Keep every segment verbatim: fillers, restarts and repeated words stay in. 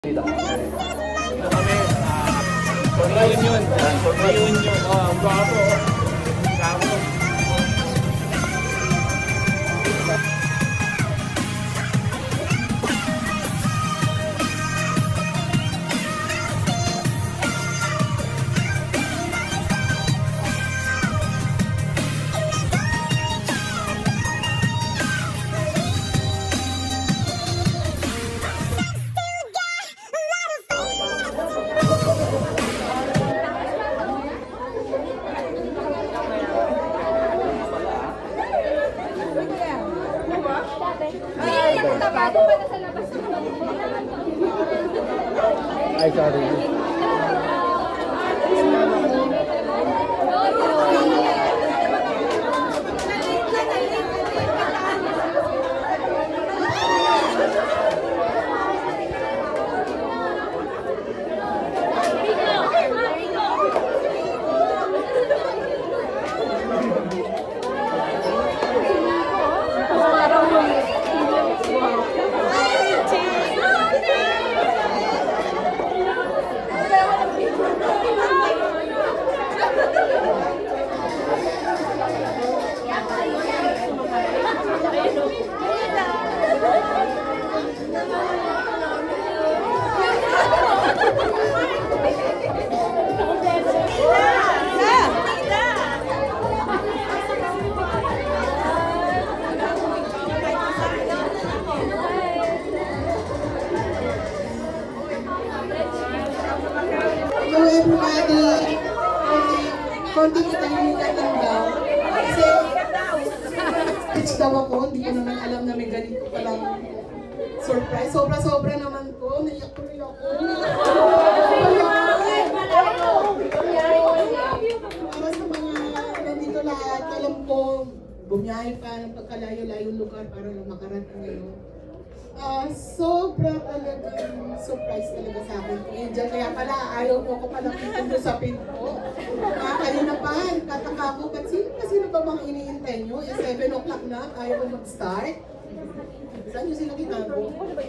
Dito kami, ah, reunion. Reunion. Oh, ang gwapo. Gwapo. Ay, sorry. Hello everybody! Konti kita yung katanda. Kasi, pitch daw ako, hindi ko naman alam na may ganito palang surprise. Sobra-sobra naman ko, naiyak ko rin ako. Para sa mga nandito lahat, alam ko, bumiyahe pa ng pagkalayo-layong lugar para lang makarating ngayon. Uh, sobra talagang surprise talaga sa akin. Angel, kaya pala ayaw mo ko palang itusapin ko. Uh, kanina pa, kataka ko, ba't sino pa sino ba mga iniintay nyo? Eh, seven o'clock na, ayaw ko mag-start. Saan nyo sila tinago?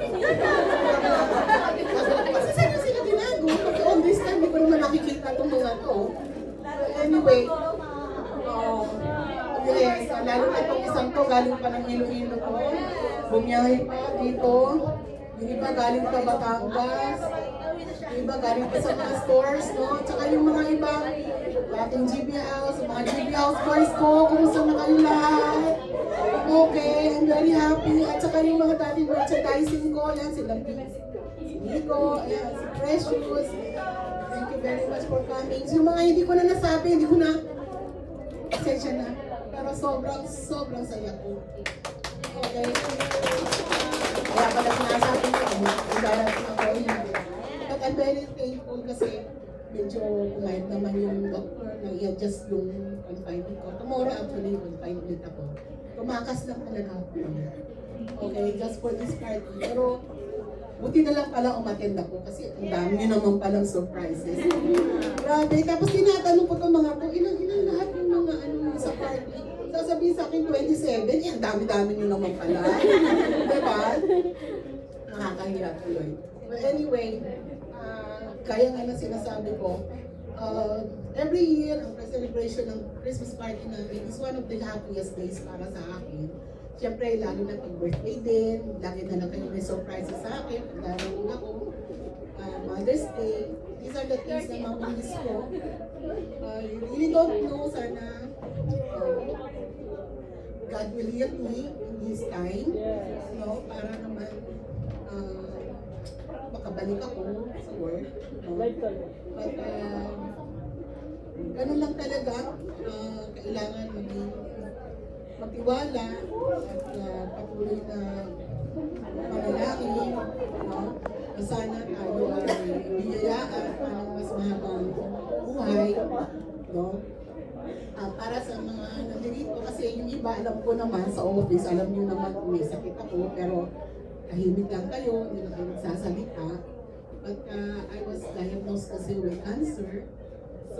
Kasi saan nyo sila tinago? Kasi on this time, hindi ko naman nakikita itong mga to. Anyway, uh, yes, lalo na itong isang to, galing pa ng Iloilo ko. Bumiyahe pa dito, yung iba galing pa Batangas, yung iba galing pa sa mga stores, no? Tsaka yung mga iba, dating G B House, mga G B House boys ko, kumusta na kayo lahat? Okay, I'm very happy. At saka yung mga dating merchandising ko, yan, sila si Nico, yan, si Precious. Thank you very much for coming. So, yung mga hindi ko na nasabi, hindi ko na, pasensya na. Pero sobrang, sobrang saya ko. Okay. Kaya pala sinasabi ko, kung darating ako yun. But I'm very thankful kasi medyo kumayad naman yung doctor na i-adjust yung confinement ko. Tomorrow actually, confined ulit ako. Tumakas lang talaga ako. Okay, just for this party. Pero buti na lang pala umattend ako kasi ang dami nyo naman palang surprises. Grabe. Tapos tinatanong ko itong mga ko, ilang-ilang lahat yung mga ano sa party. Sasabihin sa akin twenty-seven, eh, ang dami-dami nyo naman pala. Diba? Nakakahiya tuloy. But anyway, uh, kaya nga na sinasabi ko, uh, every year, ang celebration ng Christmas party natin is one of the happiest days para sa akin. Siyempre, lalo na pag birthday din, lagi na lang kayo may surprises sa akin, darating ako, uh, Mother's Day, these are the things na mamamiss ko. Uh, you really don't know, sana, uh, God will heal me in His time, no? Para naman uh, makabalik ako sa work. No? But uh, ganun lang talaga, uh, kailangan maging magtiwala at uh, patuloy na panalangin, no? Sana tayo ay biyayaan ng mas mahabang buhay, no? Uh, para sa mga nandito, kasi yung iba alam ko naman sa office, alam nyo naman kung may sakit ako, pero tahimik lang kayo, hindi na kayo nagsasalita. But uh, I was diagnosed kasi with cancer. So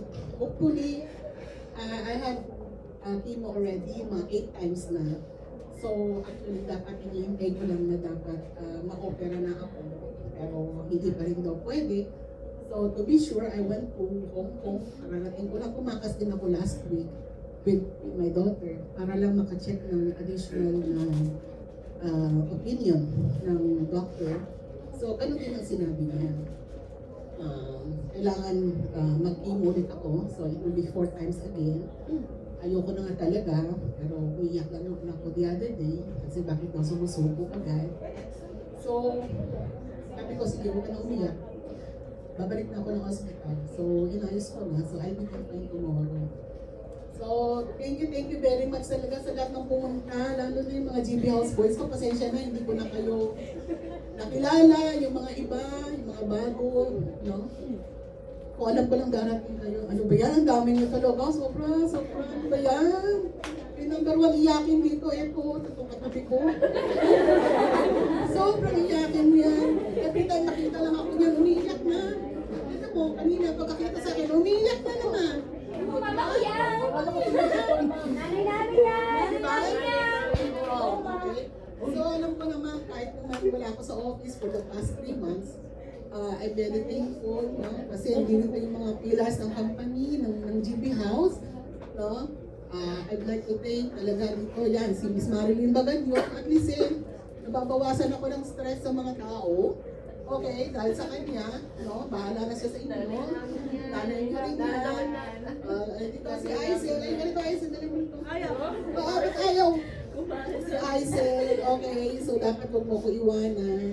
hopefully, uh, I have uh, chemo already, mga eight times na. So, actually, dapat iniintay ko lang na dapat uh, ma-opera na ako. Pero hindi pa rin daw pwede. So, to be sure, I went to Hong Kong. Kararating ko lang, kumakas din ako last week with, with my daughter para lang makacheck ng additional na uh, opinion ng doctor. So, ano din ang sinabi niya? Uh, kailangan uh, mag-chemo ulit ako. So, it will be four times again. Ayoko na nga talaga, pero umiyak lang ako the other day kasi bakit daw sumusuko agad. So, sabi ko, sige, huwag ka na umiyak. Babalik na ako ng hospital. So, inayos ko na. So, I'll be fine tomorrow. So, thank you, thank you very much talaga sa lahat ng pumunta, lalo na yung mga G B House Boys ko. Pasensya na, hindi ko na kayo nakilala, yung mga iba, yung mga bago, no? Kung alam ko lang darating kayo, ano ba yan? Ang dami nyo talaga, sobra, sobra, ano ba yan? Yung number one iyakin dito, eto, tatong katabi ko. Sobrang iyakin yan. Every time nakita lang ako niyan, umiiyak na. Ito mo, kanina, pagkakita sa akin, umiiyak na naman. Mama ko yan! Nanay namin yan! Nanay namin yan! Okay. So, alam ko naman, kahit naman wala ako sa office for the past three months, uh, I'm very thankful, no? Kasi hindi rin yung mga pillars ng company, ng, ng G B House, no? Uh, I'd like to thank talaga dito, yan, si Miss Marilyn Bagadyo, at least eh, nababawasan ako ng stress sa mga tao. Okay, dahil sa kanya, no? Bahala na siya sa inyo. Nanay niyo rin yan. Uh, dito si Aisel, ay ganito Aisel, dali mo ito. Ayaw? Oo, ba't ayaw? Si Aisel, okay, so dapat huwag mo ko iwanan.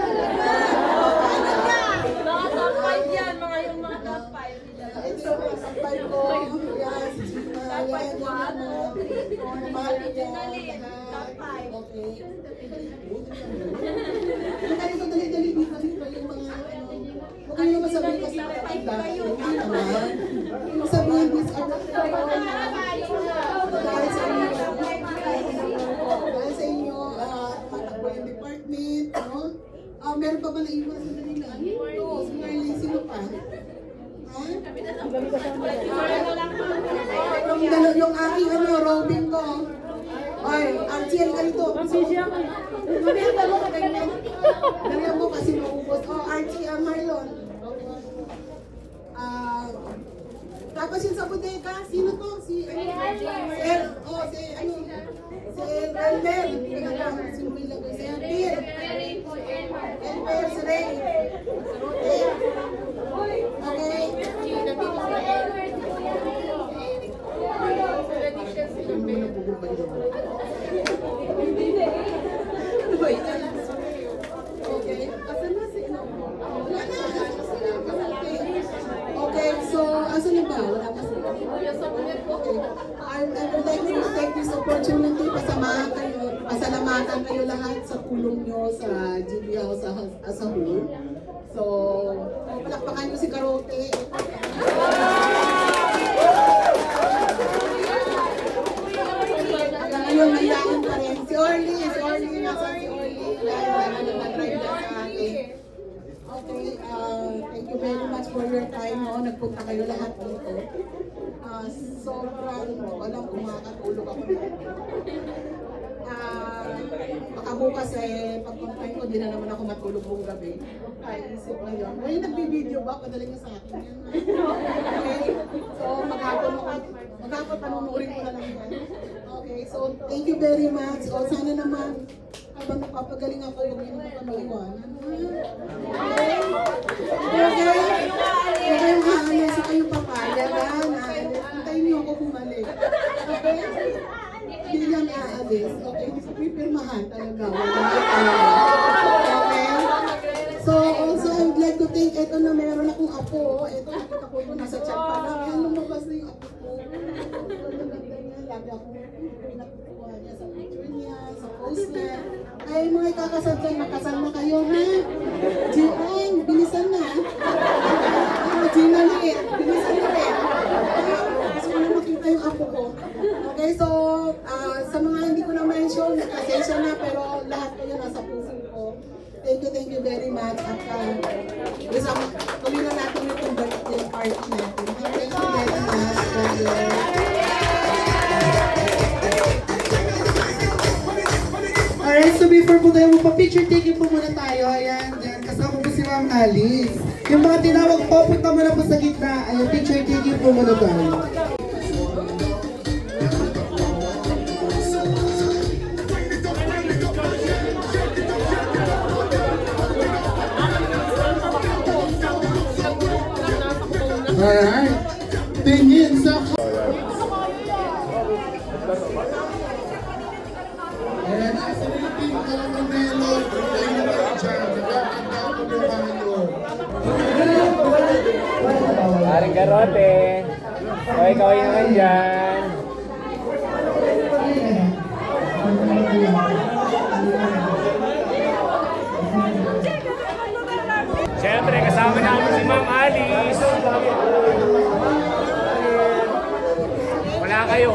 Mga top five yan, mga yung mga top five. Ito yung mga top five ko. Yan, si Gina, yan, yan yung mga mahal niya. Top five. Okay. Dali, dali, dali, dito, dito yung mga, ano, huwag kayo masabihin kasi matanda. Hindi naman. Yung sabihin, these are the people na dahil sa inyo, dahil sa inyo, ah, matakbo yung department, no? Ah, meron pa ba naiwan sa kanila? Ano ito? Si Marlene, sino pa? Ha? Yung, dalo- yung aking ano, Robin ko. Ay, Archie, ka rito. Mamaya ka mo ka ganyan. Ganyan mo kasi maubos. Oh, Archie, uh, Marlon. Ah, tapos yung sa bodega, sino to? Si, ano? Si El, oh, si, ano? Si Elmer. Si Willa ko. Si Elmer. Elmer, si Ray. Okay. Okay. Asan na si ano? Wala na. Okay, so asan na ba? Wala pa sila. Okay. I, I would like to take this opportunity pasamahan kayo, pasalamatan kayo lahat sa tulong nyo sa G B House as a whole. So, palakpakan nyo si Karote. Ngayon, mayain pa rin. Si Orly, si Orly, nasa si Orly. Dahil nag-drive na sa akin. Okay, uh, thank you very much for your time. No? Nagpunta kayo lahat dito. Uh, sobrang, walang kung makakatulog ako. Uh, baka bukas eh, pag-confine ko, di na naman ako matulog buong gabi. Ay, isip ko yun. Ngayon, nag-video ba? Padala niyo sa akin yan. Okay, so maghapon ako. Maghapon, panunurin ko na lang yan. Okay, so thank you very much. O sana naman, habang napapagaling ako, huwag niyo naman kami iwanan. Okay? Okay? Huwag kayong aalis sa kayong papayag. Antayin niyo ako bumalik. Okay? Hindi yan aalis. Okay? Pipirmahan talaga. Okay? So also, I would like to thank, ito na meron akong apo. Ito, nakita ko ito, nasa chat pa lang. Ayan, lumabas na yung apo ko. Lagi ako pinakukuha niya sa picture niya, sa post niya. Ay, mga ikakasal dyan, nakasal na kayo, ha? G-Ang, bilisan na. Ah, Gina Liit, bilisan na rin. Gusto ko na makita yung apo ko. Okay, so, uh, sa mga hindi ko na mention, nakasensya na, pero lahat kayo nasa puso ko. Thank you, thank you very much. At uh, gusto ko, tuloy na natin yung birthday party natin. Thank you very much. God bless. po tayo, magpa-picture taking po muna tayo. Ayan, dyan. Kasama po si Ma'am Alice. Yung mga tinawag po, punta muna po sa gitna. Ayan, picture taking po muna tayo. Alright. Tingin sa... Ayan, nasa nilitin ka lang ng melo. Tingin na lang dyan. Nagkakanda ko ng ano. Paring Karote. Kaway-kaway naman dyan. Siyempre, kasama namin si Ma'am Alice. Wala kayo.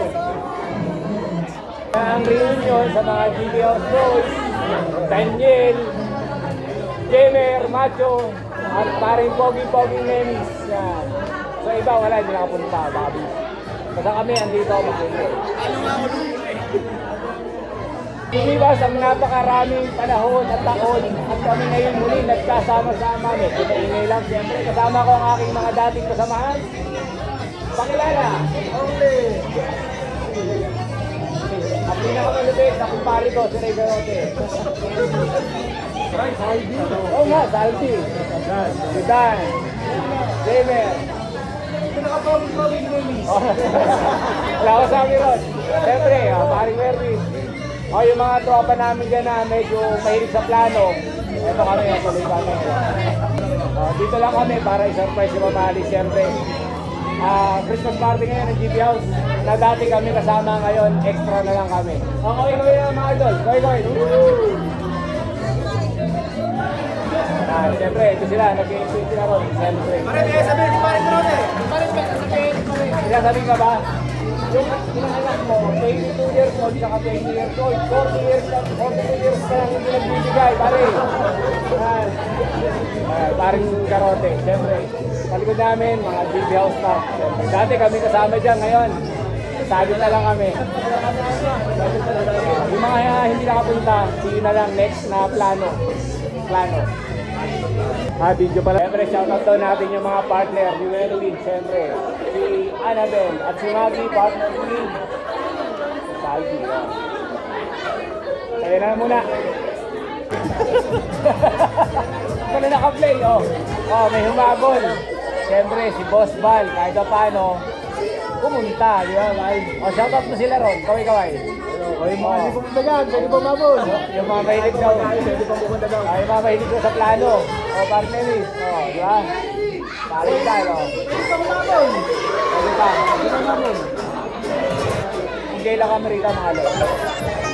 Ang reunion sa mga G B House Boys, Daniel, Gamer, Macho, at paring Pogi-Pogi Nemis. Yan. So iba, wala, hindi nakapunta. Babi. Basta kami, andito ako mag-enjoy. Lumiwas ang napakaraming panahon at taon at kami ngayon muli nagkasama-sama. Medyo maingay lang siyempre. Kasama ko ang aking mga dating kasamahan. Pakilala! Okay! Ang pinakamalupit na kumpari ko, si Ray Garote. Saldi? Oo nga, Saldi. Si Dan. Gamer. Pinaka-pawin-pawin namin. Wala ko sa amin ron. Siyempre, paring Merwin. O yung mga tropa namin dyan na medyo mahilig sa plano. Ito kami, tuloy kami. O, dito lang kami para i-surprise yung mamali. Siyempre, uh, Christmas party ngayon ng G B House. Na dati kami kasama ngayon, extra na lang kami. O, okay kami na mga idol. Okay, okay. Ah, siyempre, ito sila. Nag-i-enjoy sila ron. Siyempre. Pare, may sabihin, pare ko ron eh. Pare, may sabihin. Sinasabi ka ba? Yung anak mo, twenty-two years old, saka twenty years old, forty years, forty-two years pa lang hindi nagbibigay, pare. Yan. Uh, paring Karote, siyempre. Palikod namin, mga G B House staff. Siyempre. Dati kami kasama dyan, ngayon, sabi na lang kami. Yung mga uh, hindi nakapunta, sige na lang next na plano. Plano. Ah, video pala. Siyempre, shoutout daw natin yung mga partner, yung Erwin, siyempre. Si Annabel at si Maggie, partner ni Salvi. Kaya na muna. Kaya naka-play, oh. Oh, may humabol. Siyempre, si Boss Val, kahit pa paano, pumunta, di ba? Oh, shoutout mo sila ron, kaway-kaway. O yung mga hindi pumunta dyan, pwede pa mabon. Yung mga mahilig daw. Pwede pa pumunta daw. Yung mga mahilig daw sa plano. O, partneris. O, di ba? Paring ka, no? Pwede pa mabon. Pwede pa. Pwede pa mabon. Enjoy lang kami rito, mga lord.